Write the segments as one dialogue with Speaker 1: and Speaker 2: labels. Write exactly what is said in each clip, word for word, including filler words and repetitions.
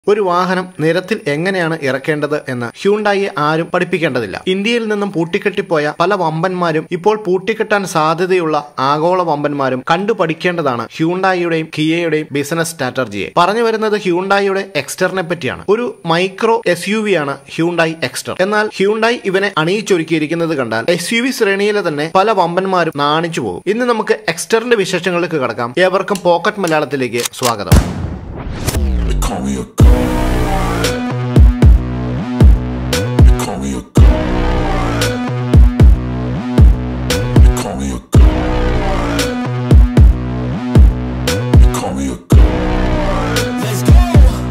Speaker 1: ഒരു വാഹനം നിരത്തിൽ എങ്ങനെയാണ് ഇറക്കേണ്ടത് എന്ന് ഹ്യൂണ്ടായിയെ ആരും പഠിപ്പിക്കേണ്ടതില്ല. ഇന്ത്യയിൽ നിന്നും പൂട്ടിക്കെട്ടിപ്പോയ പല വമ്പന്മാരും ഇപ്പോൾ പൂട്ടിക്കെട്ടാൻ സാധ്യതയുള്ള ആഗോള വമ്പന്മാരും കണ്ടു പഠിക്കേണ്ടതാണ് ഹ്യൂണ്ടായിയുടെയും കിയയുടെയും ബിസിനസ് സ്ട്രാറ്റജിയെ. പറഞ്ഞു വരുന്നത് ഹ്യൂണ്ടായിയുടെ എക്സ്റ്ററിനെ പറ്റിയാണ്. ഒരു മൈക്രോ എസ് യു വി ആണ് ഹ്യൂണ്ടായി എക്സ്റ്റർ. എന്നാൽ ഹ്യൂണ്ടായി ഇവനെ അണിയിച്ചൊരുക്കിയിരിക്കുന്നത് കണ്ടാൽ എസ് യു വി ശ്രേണിയിലെ തന്നെ പല വമ്പന്മാരും നാണിച്ചു പോകും. ഇന്ന് നമുക്ക് എക്സ്റ്ററിന്റെ വിശേഷങ്ങളിലേക്ക് കടക്കാം. ഏവർക്കും പോക്കറ്റ് മലയാളത്തിലേക്ക് സ്വാഗതം.
Speaker 2: Call me a god. You call me a god. You call me a god. You call me a god. Let's go.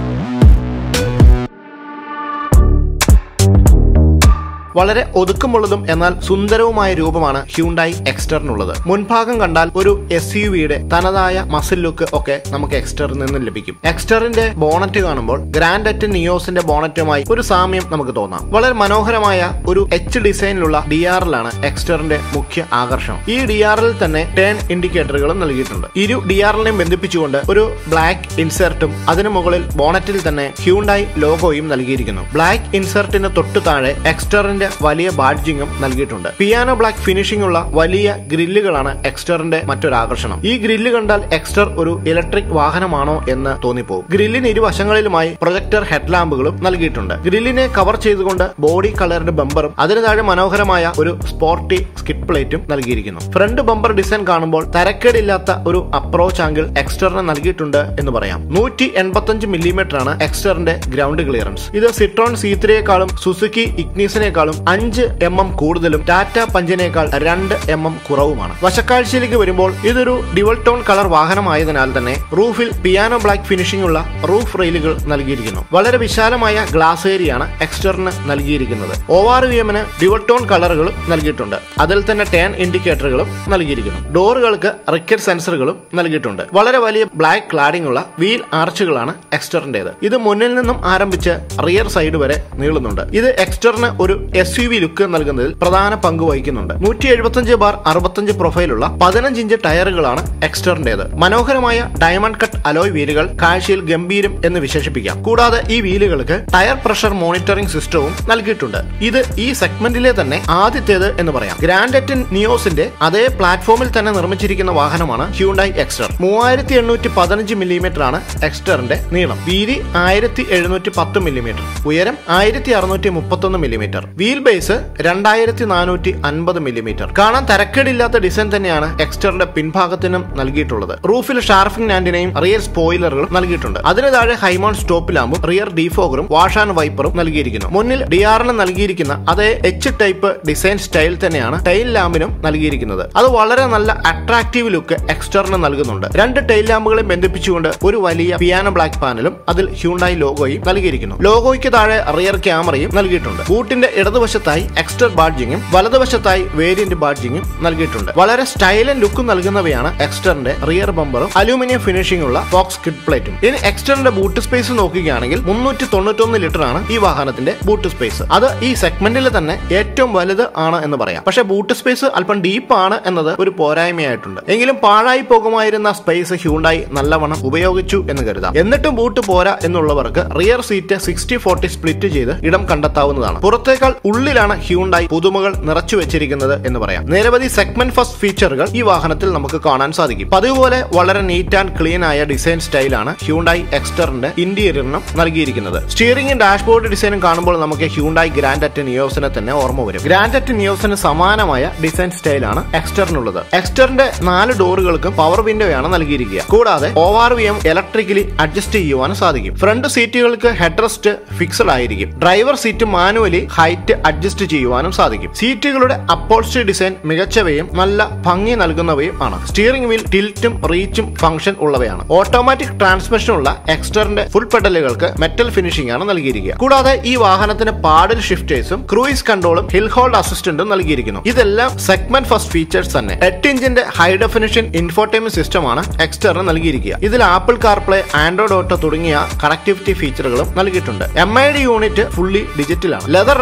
Speaker 1: വളരെ ഒതുക്കമുള്ളതും എന്നാൽ സുന്ദരവുമായ രൂപമാണ് ഹ്യൂണ്ടായി എക്സ്റ്ററിനുള്ളത്. മുൻഭാഗം കണ്ടാൽ ഒരു എസ് യു വിയുടെ തനതായ മസിൽ ലുക്ക് ഒക്കെ നമുക്ക് എക്സ്റ്ററിൽ നിന്ന് ലഭിക്കും. എക്സ്റ്ററിന്റെ ബോണറ്റ് കാണുമ്പോൾ ഗ്രാൻഡ് അറ്റ് നിയോസിന്റെ ബോണറ്റുമായി ഒരു സാമ്യം നമുക്ക് തോന്നാം. വളരെ മനോഹരമായ ഒരു എച്ച് ഡിസൈനിലുള്ള ഡി ആർ എൽ ആണ് എക്സ്റ്ററിന്റെ മുഖ്യ ആകർഷണം. ഈ ഡി ആർ എൽ തന്നെ ടേൺ ഇൻഡിക്കേറ്ററുകളും നൽകിയിട്ടുണ്ട്. ഇരു ഡി ആർ എല്ലിനെയും ബന്ധിപ്പിച്ചുകൊണ്ട് ഒരു ബ്ലാക്ക് ഇൻസെർട്ടും അതിനു മുകളിൽ ബോണറ്റിൽ തന്നെ ഹ്യൂണ്ടായി ലോഗോയും നൽകിയിരിക്കുന്നു. ബ്ലാക്ക് ഇൻസെർട്ടിന് തൊട്ടു താഴെ എക്സ്റ്ററിന്റെ വലിയ ബാഡ്ജിങ്ങും നൽകിയിട്ടുണ്ട്. പിയാനോ ബ്ലാക്ക് ഫിനിഷിംഗ് ഉള്ള വലിയ ഗ്രില്ലുകളാണ് എക്സ്റ്ററിന്റെ മറ്റൊരു ആകർഷണം. ഈ ഗ്രില്ല് കണ്ടാൽ എക്സ്റ്റർ ഒരു ഇലക്ട്രിക് വാഹനമാണോ എന്ന് തോന്നിപ്പോകും. ഗ്രില്ലിന് ഇരുവശങ്ങളിലുമായി പ്രൊജക്ടർ ഹെഡ്ലാമ്പുകളും നൽകിയിട്ടുണ്ട്. ഗ്രില്ലിനെ കവർ ചെയ്തുകൊണ്ട് ബോഡി കളർഡ് ബമ്പറും അതിന് താഴെ മനോഹരമായ ഒരു സ്പോർട്ടി സ്കിഡ് പ്ലേറ്റും നൽകിയിരിക്കുന്നു. ഫ്രണ്ട് ബമ്പർ ഡിസൈൻ കാണുമ്പോൾ തരക്കേടില്ലാത്ത ഒരു അപ്രോച്ച് ആംഗിൾ എക്സ്റ്ററിന് നൽകിയിട്ടുണ്ട് എന്ന് പറയാം. നൂറ്റി എൺപത്തഞ്ച് മില്ലിമീറ്റർ ആണ് എക്സ്റ്ററിന്റെ ഗ്രൗണ്ട് ക്ലിയറൻസ്. ഇത് സിട്രോൺ സി ത്രീയേക്കാളും സുസുക്കി ഇഗ്നിസിനേക്കാളും അഞ്ച് എം എം കൂടുതലും ടാറ്റ പഞ്ചിനേക്കാൾ രണ്ട് എം എം കുറവുമാണ്. വശക്കാഴ്ചയിലേക്ക് വരുമ്പോൾ ഇതൊരു ഡ്യുവൽ ടോൺ കളർ വാഹനമായതിനാൽ തന്നെ റൂഫിൽ പിയാനോ ബ്ലാക്ക് ഫിനിഷിംഗ് ഉള്ള റൂഫ് റെയിലുകൾ നൽകിയിരിക്കുന്നു. വളരെ വിശാലമായ ഗ്ലാസ് ഏരിയയാണ് എക്സ്റ്ററിന് നൽകിയിരിക്കുന്നത്. ഒ ആർ വി എമ്മിന് ഡ്യുവൽ ടോൺ കളറുകളും നൽകിയിട്ടുണ്ട്. അതിൽ തന്നെ ടേൺ ഇൻഡിക്കേറ്ററുകളും നൽകിയിരിക്കുന്നു. ഡോറുകൾക്ക് റിക്കറ്റ് സെൻസറുകളും നൽകിയിട്ടുണ്ട്. വളരെ വലിയ ബ്ലാക്ക് ക്ലാഡിംഗ് ഉള്ള വീൽ ആർച്ചുകളാണ് എക്സ്റ്ററിന്റേത്. ഇത് മുന്നിൽ നിന്നും ആരംഭിച്ച് റിയർ സൈഡ് വരെ നീളുന്നുണ്ട്. ഇത് എക്സ്റ്ററിന് ഒരു എസ് യു വി ലുക്ക് നൽകുന്നതിൽ പ്രധാന പങ്ക് വഹിക്കുന്നുണ്ട്. നൂറ്റി എഴുപത്തിയഞ്ച് ബാർ അറുപത്തഞ്ച് പ്രൊഫൈലുള്ള പതിനഞ്ച് ഇഞ്ച് ടയറുകളാണ് എക്സ്റ്ററിന്റേത്. മനോഹരമായ ഡയമണ്ട് കട്ട് അലോയ് വീലുകൾ കാഴ്ചയിൽ ഗംഭീരം എന്ന് വിശേഷിപ്പിക്കാം. കൂടാതെ ഈ വീലുകൾക്ക് ടയർ പ്രഷർ മോണിറ്ററിംഗ് സിസ്റ്റവും നൽകിയിട്ടുണ്ട്. ഇത് ഈ സെഗ്മെന്റിലെ തന്നെ ആദ്യത്തേത് എന്ന് പറയാം. ഗ്രാൻഡ് അറ്റ് നിയോസിന്റെ അതേ പ്ലാറ്റ്ഫോമിൽ തന്നെ നിർമ്മിച്ചിരിക്കുന്ന വാഹനമാണ് ഹ്യൂണ്ടായി എക്സ്റ്റർ. മൂവായിരത്തി എണ്ണൂറ്റി പതിനഞ്ച് മില്ലിമീറ്റർ ആണ് എക്സ്റ്ററിന്റെ നീളം. വീതി ആയിരത്തി എഴുന്നൂറ്റി പത്ത് മില്ലിമീറ്റർ, ഉയരം ആയിരത്തി അറുന്നൂറ്റി മുപ്പത്തൊന്ന് മില്ലിമീറ്റർ, വീൽ ബേസ് രണ്ടായിരത്തി നാനൂറ്റി അൻപത് മില്ലിമീറ്റർ. കാണാൻ തരക്കേടില്ലാത്ത ഡിസൈൻ തന്നെയാണ് എക്സ്റ്ററിന്റെ പിൻഭാഗത്തിനും നൽകിയിട്ടുള്ളത്. റൂഫിൽ ഷാർഫിംഗ് ആന്റിനയും റിയർ സ്പോയിലറുകളും നൽകിയിട്ടുണ്ട്. അതിന് താഴെ ഹൈമൗണ്ട് സ്റ്റോപ്പ് ലാമ്പും റിയർ ഡീഫോഗറും വാഷ് ആൻഡ് വൈപ്പറും നൽകിയിരിക്കുന്നു. മുന്നിൽ ഡി ആർ എൽ നൽകിയിരിക്കുന്ന അതേ എച്ച് ടൈപ്പ് ഡിസൈൻ സ്റ്റൈൽ തന്നെയാണ് ടൈൽ ലാമ്പിനും നൽകിയിരിക്കുന്നത്. അത് വളരെ നല്ല അട്രാക്റ്റീവ് ലുക്ക് എക്സ്റ്ററിന് നൽകുന്നുണ്ട്. രണ്ട് ടൈൽ ലാമ്പുകളെ ബന്ധിപ്പിച്ചുകൊണ്ട് ഒരു വലിയ പിയാനോ ബ്ലാക്ക് പാനലും അതിൽ ഹ്യൂണ്ടായി ലോഗോയും നൽകിയിരിക്കുന്നു. ലോഗോയ്ക്ക് താഴെ റിയർ ക്യാമറയും നൽകിയിട്ടുണ്ട്. ബൂട്ടിന്റെ ഇടതുവശത്തായി എക്സ്റ്റർ ബാഡ്ജിങ്ങും വലതുവശത്തായി വേരിയന്റ് ബാഡ്ജിങ്ങും നൽകിയിട്ടുണ്ട്. വളരെ സ്റ്റൈലൻ ലുക്ക് നൽകുന്നവയാണ് എക്സ്റ്ററിന്റെ റിയർ ബമ്പറും അലൂമിനിയം ഫിനിഷിംഗ് ഉള്ള ബോക്സ് സ്കിഡ് പ്ലേറ്റും. ഇനി എക്സ്റ്ററിന്റെ ബൂട്ട് സ്പേസ് നോക്കുകയാണെങ്കിൽ മുന്നൂറ്റി തൊണ്ണൂറ്റൊന്ന് ലിറ്റർ ആണ് ഈ വാഹനത്തിന്റെ ബൂട്ട് സ്പേസ്. അത് ഈ സെഗ്മെന്റിൽ തന്നെ ഏറ്റവും വലുത് ആണ് എന്ന് പറയാം. പക്ഷേ ബൂട്ട് സ്പേസ് അല്പം ഡീപ്പ് ആണ് എന്നത് ഒരു പോരായ്മയായിട്ടുണ്ട്. എങ്കിലും പാഴായി പോകുമായിരുന്ന സ്പേസ് ഹ്യൂണ്ടായി നല്ലവണ്ണം ഉപയോഗിച്ചു എന്ന് കരുതാം. എന്നിട്ടും ബൂട്ട് പോരാ എന്നുള്ളവർക്ക് rear seat sixty forty split ചെയ്ത് ഇടം കണ്ടെത്താവുന്നതാണ്. പുറത്തേക്കാൾ ഉള്ളിലാണ് ഹ്യൂണ്ടായി പുതുമകൾ നിറച്ചു വെച്ചിരിക്കുന്നത് എന്ന് പറയാം. നിരവധി സെഗ്മെന്റ് ഫസ്റ്റ് ഫീച്ചറുകൾ ഈ വാഹനത്തിൽ നമുക്ക് കാണാൻ സാധിക്കും. പതിവുപോലെ വളരെ നീറ്റ് ആൻഡ് ക്ലീൻ ആയ ഡിസൈൻ സ്റ്റൈലാണ് ഹ്യൂണ്ടായി എക്സ്റ്ററിന്റെ ഇന്റീരിയറിനും നൽകിയിരിക്കുന്നത്. സ്റ്റിയറിംഗും ഡാഷ്ബോർഡ് ഡിസൈനും കാണുമ്പോൾ നമുക്ക് ഹ്യൂണ്ടായി ഗ്രാൻഡ് അറ്റ് നിയോസിനെ തന്നെ ഓർമ്മ വരും. ഗ്രാൻഡ് അറ്റ് നിയോസിന് സമാനമായ ഡിസൈൻ സ്റ്റൈലാണ് എക്സ്റ്ററിനുള്ളത്. എക്സ്റ്ററിന്റെ നാല് ഡോറുകൾക്കും പവർ വിൻഡോയാണ് നൽകിയിരിക്കുക. കൂടാതെ O R V M electrically adjust ചെയ്യുവാനും സാധിക്കും. ഫ്രണ്ട് സീറ്റുകൾക്ക് ഹെഡ് റെസ്റ്റ് ഫിക്സഡ് ആയിരിക്കും. Driver seat manually height adjust ചെയ്യുവാനും സാധിക്കും. സീറ്റുകളുടെ അപ്പോൾസ്റ്ററി ഡിസൈൻ മികച്ചവയും നല്ല ഭംഗി നൽകുന്നവയും ആണ്. സ്റ്റിയറിംഗ് വീൽ ടിൽറ്റും റീച്ചും ഫംഗ്ഷൻ ഉള്ളവയാണ്. ഓട്ടോമാറ്റിക് ട്രാൻസ്മിഷൻ ഉള്ള എക്സ്റ്ററിന്റെ ഫുൾ പെഡലുകൾക്ക് മെറ്റൽ ഫിനിഷിംഗ് ആണ് നൽകിയിരിക്കുക. കൂടാതെ ഈ വാഹനത്തിന് പാഡിൽ ഷിഫ്റ്റേഴ്സും ക്രൂയിസ് കൺട്രോളും ഹിൽ ഹോൾഡ് അസിസ്റ്റന്റും നൽകിയിരിക്കുന്നു. ഇതെല്ലാം സെഗ്മെന്റ് ഫസ്റ്റ് ഫീച്ചേഴ്സ് തന്നെ. എട്ട് ഇഞ്ചിന്റെ ഹൈ ഡെഫിനിഷൻ ഇൻഫോർടൈൻമെന്റ് സിസ്റ്റം ആണ് എക്സ്റ്ററിന് നൽകിയിരിക്കുക. ഇതിൽ ആപ്പിൾ കാർപ്ലേ, ആൻഡ്രോയിഡ് ഓട്ടോ തുടങ്ങിയ കണക്ടിവിറ്റി ഫീച്ചറുകളും നൽകിയിട്ടുണ്ട്. M I D unit fully ഡിജിറ്റലാണ്. ലെതർ റാപ്പിഡ്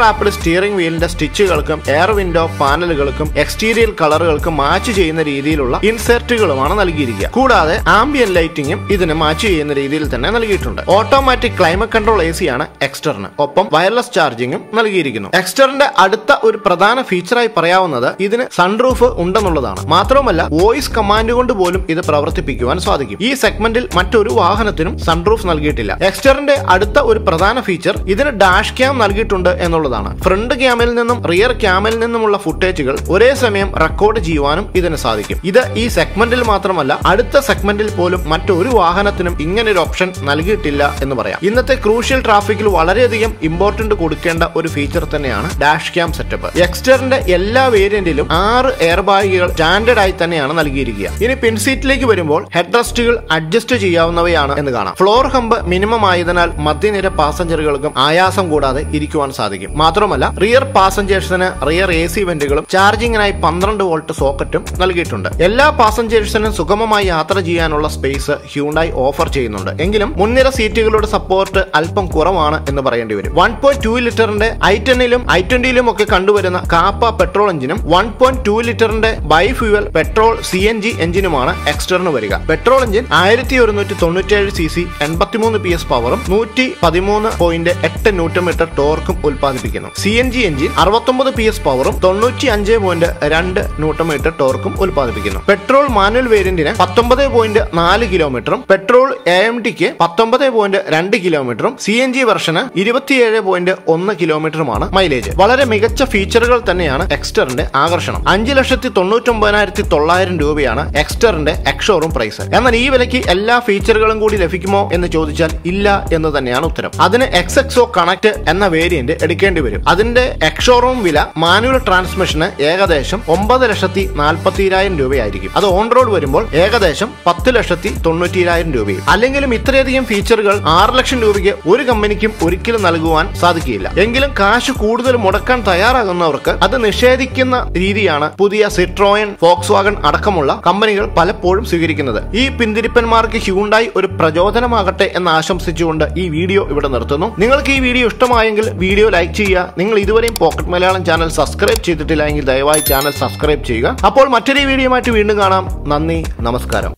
Speaker 1: സ്റ്റിയറിംഗ് വീലിന്റെ സ്റ്റിച്ചുകൾക്കും എയർ വിൻഡോ പാനലുകൾക്കും എക്സ്റ്റീരിയർ കളറുകൾക്കും മാച്ച് ചെയ്യുന്ന രീതിയിലുള്ള ഇൻസെർട്ടുകളുമാണ് നൽകിയിരിക്കുക. കൂടാതെ ആംബിയൻ ലൈറ്റിംഗും ഇതിന് മാച്ച് ചെയ്യുന്ന രീതിയിൽ തന്നെ നൽകിയിട്ടുണ്ട്. Automatic climate control A C ആണ് എക്സ്റ്ററിന്. ഒപ്പം വയർലെസ് ചാർജിംഗും നൽകിയിരിക്കുന്നു. എക്സ്റ്ററിന്റെ അടുത്ത ഒരു പ്രധാന ഫീച്ചറായി പറയാവുന്നത് ഇതിന് സൺറൂഫ് ഉണ്ടെന്നുള്ളതാണ്. മാത്രമല്ല വോയിസ് കമാൻഡ് കൊണ്ട് പോലും ഇത് പ്രവർത്തിപ്പിക്കുവാൻ സാധിക്കും. ഈ സെഗ്മെന്റിൽ മറ്റൊരു വാഹനത്തിനും സൺറൂഫ് നൽകിയിട്ടില്ല. എക്സ്റ്ററിന്റെ അടുത്ത ഒരു പ്രധാന ഫീച്ചർ ഇതിന് ഡാഷ് ക്യാം നൽകിയിട്ടുണ്ട് എന്നുള്ളതാണ്. ഫ്രണ്ട് ക്യാമിൽ നിന്നും റിയർ ക്യാമിൽ നിന്നുമുള്ള ഫുട്ടേജുകൾ ഒരേ സമയം റെക്കോർഡ് ചെയ്യുവാനും ഇതിന് സാധിക്കും. ഇത് ഈ സെഗ്മെന്റിൽ മാത്രമല്ല അടുത്ത സെഗ്മെന്റിൽ പോലും മറ്റൊരു വാഹനത്തിനും ഇങ്ങനൊരു ഓപ്ഷൻ നൽകിയിട്ടില്ല എന്ന് പറയാം. ഇന്നത്തെ ക്രൂഷ്യൽ ട്രാഫിക്കിൽ വളരെയധികം ഇമ്പോർട്ടന്റ് കൊടുക്കേണ്ട ഒരു ഫീച്ചർ തന്നെയാണ് ഡാഷ് ക്യാം സെറ്റപ്പ്. എക്സ്റ്ററിന്റെ എല്ലാ വേരിയന്റിലും ആറ് എയർ ബാഗുകൾ സ്റ്റാൻഡേർഡ് ആയി തന്നെയാണ് നൽകിയിരിക്കുക. ഇനി പിൻസീറ്റിലേക്ക് വരുമ്പോൾ ഹെഡ് റെസ്റ്റുകൾ അഡ്ജസ്റ്റ് ചെയ്യാവുന്നവയാണ് എന്ന് കാണാം. ഫ്ലോർ ഹമ്പ് മിനിമം ആയതിനാൽ മധ്യനിര പാസഞ്ചറുകൾക്കും ആയാസം കൂടാതെ ഇരിക്കുവാൻ സാധിക്കും. മാത്രമല്ല റിയർ പാസഞ്ചേഴ്സിന് റിയർ എ സി വെന്റുകളും ചാർജിങ്ങിനായി പന്ത്രണ്ട് വോൾട്ട് സോക്കറ്റും നൽകിയിട്ടുണ്ട്. എല്ലാ പാസഞ്ചേഴ്സിനും സുഗമമായി യാത്ര ചെയ്യാനുള്ള സ്പേസ് ഹ്യൂണ്ടായി ഓഫർ ചെയ്യുന്നുണ്ട്. എങ്കിലും മുൻനിര സീറ്റുകളുടെ സപ്പോർട്ട് അല്പം കുറവാണ് എന്ന് പറയേണ്ടി വരും. വൺ പോയിന്റ് ടു ലിറ്ററിന്റെ ഐ ടെന്നിലും ഐ ട്വന്റിയിലും ഒക്കെ കണ്ടുവരുന്ന കാപ്പ പെട്രോൾ എഞ്ചിനും വൺ പോയിന്റ് ടു ലിറ്ററിന്റെ bi fuel petrol C N G എഞ്ചിനുമാണ് എക്സ്റ്ററിന് വരിക. പെട്രോൾ എഞ്ചിൻ ആയിരത്തി ഒരുന്നൂറ്റി തൊണ്ണൂറ്റേഴ് സി സി എൺപത്തിമൂന്ന് പി എസ് പവറും നൂറ്റി പതിമൂന്ന് പോയിന്റ് എട്ട് ന്യൂട്ടൺ മീറ്റർ ടോർക്കും ഉൽപ്പാദിപ്പിക്കുന്നു. സി എൻ ജി എഞ്ചിൻ അറുപത്തൊമ്പത് പി എസ് പവറും തൊണ്ണൂറ്റി അഞ്ച് പോയിന്റ് രണ്ട് ന്യൂട്ടൺ മീറ്റർ ടോർക്കും ഉൽപ്പാദിപ്പിക്കുന്നു. പെട്രോൾ മാനുവൽ വേരിയന്റിന് പത്തൊമ്പത് പോയിന്റ് നാല് കിലോമീറ്ററും പെട്രോൾ എ എം ടിക്ക് പത്തൊമ്പത് പോയിന്റ് രണ്ട് കിലോമീറ്ററും സി എൻ ജി വെർഷന് ഇരുപത്തിയേഴ് പോയിന്റ് ഒന്ന് കിലോമീറ്ററുമാണ് മൈലേജ്. വളരെ മികച്ച ഫീച്ചറുകൾ തന്നെയാണ് എക്സ്റ്ററിന്റെ ആകർഷണം. അഞ്ച് ലക്ഷത്തി തൊണ്ണൂറ്റി ഒമ്പതിനായിരത്തി തൊള്ളായിരം രൂപയാണ് എക്സ്റ്ററിന്റെ എക്സ്ഷോറൂം പ്രൈസ്. എന്നാൽ ഈ വിലയ്ക്ക് എല്ലാ ഫീച്ചറുകളും കൂടി ലഭിക്കുമോ എന്ന് ചോദിച്ചാൽ ഇല്ല എന്ന് തന്നെയാണ് ഉത്തരം. അതിന് എക്സ് എക്സോ കണക്ട് എന്ന വേരിയന്റ് എടുക്കേണ്ടി വരും. അതിന്റെ എക്സ്ഷോറൂം വില മാനുവൽ ട്രാൻസ്മിഷന് ഏകദേശം ഒമ്പത് ലക്ഷത്തി നാൽപ്പത്തിരായിരം രൂപയായിരിക്കും. അത് ഓൺ റോഡ് വരുമ്പോൾ ഏകദേശം പത്ത് ലക്ഷത്തി തൊണ്ണൂറ്റിരായിരം രൂപയും. അല്ലെങ്കിലും ഇത്രയധികം ഫീച്ചറുകൾ ആറ് ലക്ഷം രൂപയ്ക്ക് ഒരു കമ്പനിക്കും ഒരിക്കലും നൽകുവാൻ സാധിക്കില്ല. എങ്കിലും കാശ് കൂടുതൽ മുടക്കാൻ തയ്യാറാകുന്നവർക്ക് അത് നിഷേധിക്കുന്ന രീതിയാണ് പുതിയ സിട്രോയൻ, ഫോക്സ്വാഗൺ അടക്കമുള്ള കമ്പനികൾ പലപ്പോഴും സ്വീകരിക്കുന്നത്. ഈ പിന്തിരിപ്പന്മാർക്ക് ഹ്യൂണ്ടായി ഒരു പ്രചോദനമാകട്ടെ എന്ന് ആശംസിച്ചുകൊണ്ട് ഈ വീഡിയോ ഇവിടെ നിർത്തുന്നു. നിങ്ങൾക്ക് ഈ വീഡിയോ ഇഷ്ടമായെങ്കിൽ വീഡിയോ ലൈക്ക് ചെയ്യുക. നിങ്ങൾ ഇതുവരെയും പോക്കറ്റ് മലയാളം ചാനൽ സബ്സ്ക്രൈബ് ചെയ്തിട്ടില്ല എങ്കിൽ ദയവായി ചാനൽ സബ്സ്ക്രൈബ് ചെയ്യുക. അപ്പോൾ മറ്റൊരു വീഡിയോയുമായിട്ട് വീണ്ടും കാണാം. നന്ദി, നമസ്കാരം.